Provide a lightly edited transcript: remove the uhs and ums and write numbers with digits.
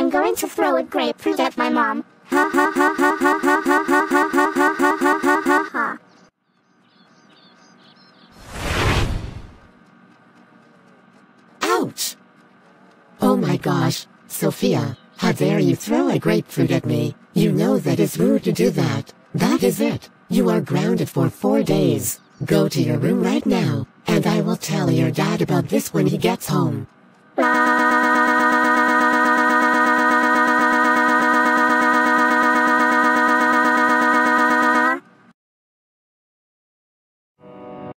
I'm going to throw a grapefruit at my mom. Ha ha ha ha ha ha ha ha ha ha ha ha ha ha ha. Ouch! Oh my gosh, Sophia, how dare you throw a grapefruit at me? You know that is rude to do that. That is it. You are grounded for 4 days. Go to your room right now, and I will tell your dad about this when he gets home. Blah.